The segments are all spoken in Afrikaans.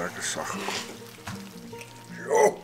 lekker sag gekom. Jo!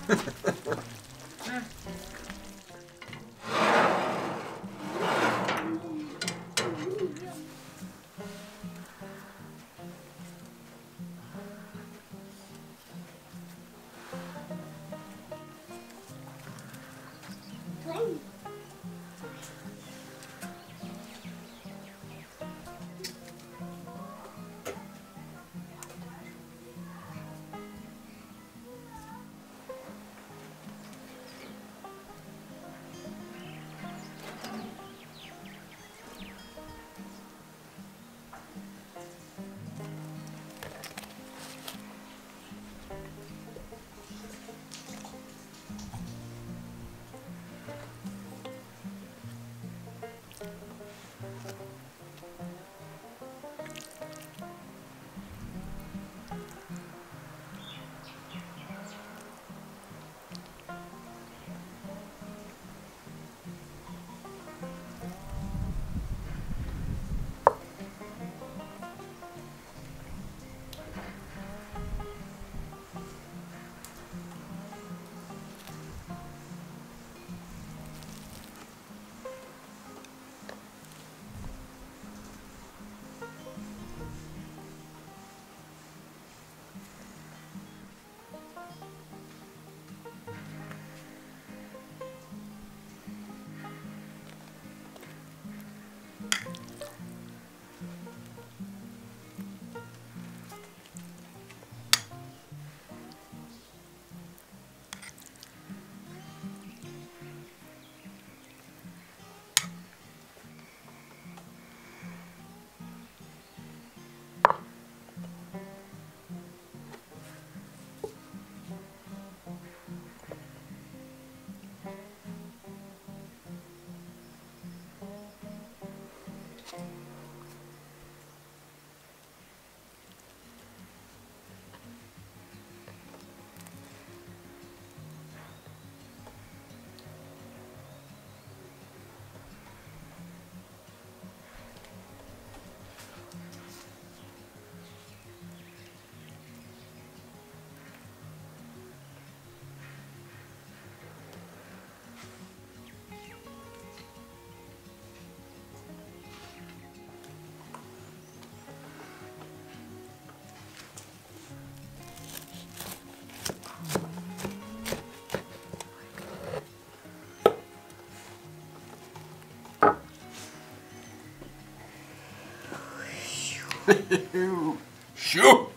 Sjoe!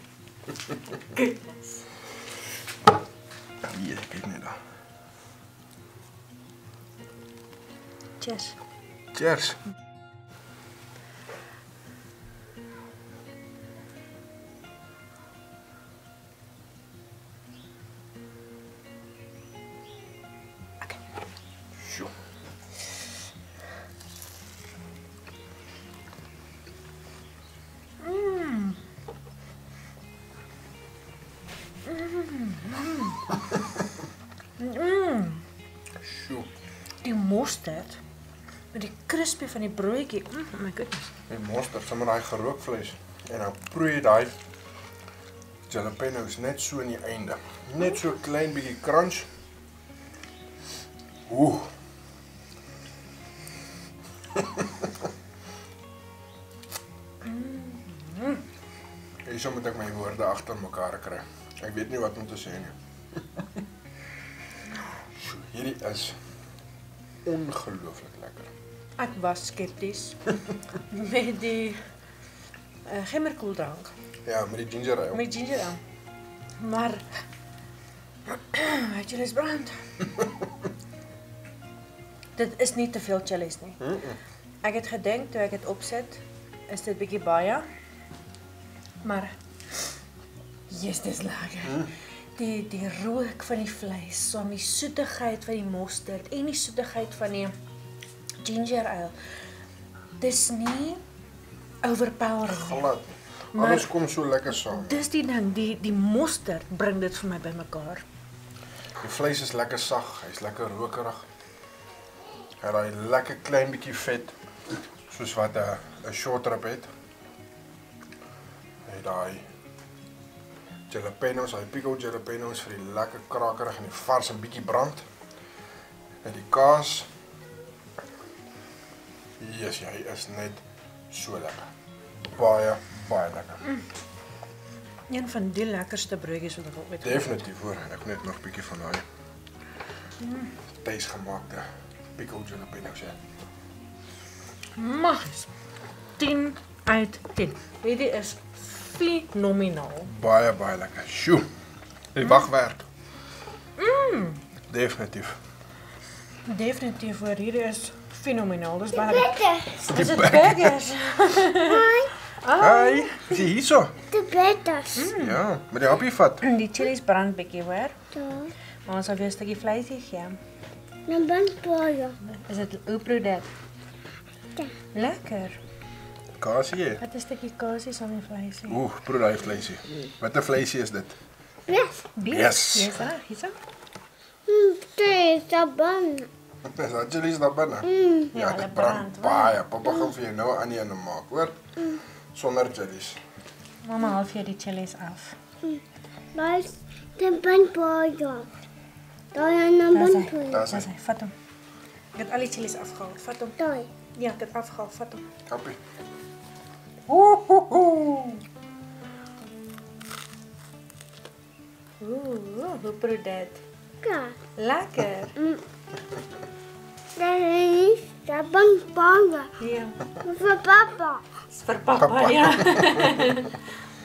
Goodness. Hier, kijk net daar. Cheers. Cheers! Okay. Sjoe. Sjoe. Die mosterd met die crispy van die broodjie. Oh my goodness. Die mosterd, sommer daai gerookvlees. En nou proe jy daai jalapeños net so in die einde. Net so klein bietjie crunch. Oeh. Hierso moet ek my woorde agter mekaar kry. Ek weet nie wat om te sê nie. Hierdie is ongelooflik lekker. Ek was skepties met die gemmerkoeldrank. Ja, met die ginger ale. Met ginger ale. Maar weet jy, is brand. Dit is nie te veel chilies nie. Ek het gedink toe ek dit opsit, is dit bietjie baie. Maar yes, dis lekker. Die rook van die vleis, saam die soetigheid van die mosterd en die soetigheid van die ginger ale. Dis nie overpowering nie. Glad. Alles kom so lekker saam. Dis die ding, die mosterd bring dit vir my bymekaar. Die vleis is lekker sag, hy's lekker rokerig. Hy het daai lekker klein bietjie vet, soos wat 'n short rib het. Hy het daai Jalapeños, hy pickled jalapeños vir die lekker krakerig en die vars en bietjie brand. En die kaas. Yes, hy is net so lekker. Baie lekker. Een van die lekkerste broodjies wat ek al ooit Definitief hoor, ek net nog 'n bietjie van daai tuisgemaakte pickled jalapeños hê. Mag 10 uit 10. Hierdie is fenomenaal. Baie lekker. Sjoe. Die wagwerk. Definitief. Definitief hoor, hierdie is fenomenaal. Dis baie Burgers. Is dit burgers? Hi, is jy hierso? De burgers. Ja, met die happie vat. Die chilies brand bietjie hoor. Daar. Maar ons sal weer 'n stukkie vleisie gee. Dan ben ik Is dit hoe proe dit? Ja. Lekker. Kaasie hè? Wat 'n stukkie kaasie saam met vleisie. Oeh, proe daai vleisie. Wat 'n vleisie is dit? Yes. Yes. Yes, hierso. Twee saban. Dis daai chilies daar binne. Ja, hulle dit brand, baie. Pappa gaan vir jou nou aan die ene maak, hoor? Sonder chilies. Mama haal vir jou die chilies af. Maar dan ben burger. Daar en dan Daar is ben hy. burger. Daar is Daar hy. is hy. Vat hom. Ek het al die chilies afgehaal. Vat hom. Daar. Ja, ek het afgehaal. Vat hom. Happie. Hoe proe dit? Ja. Lekker. Dan is saban burger. Ja. Voor papa. Dis vir pappa, ja.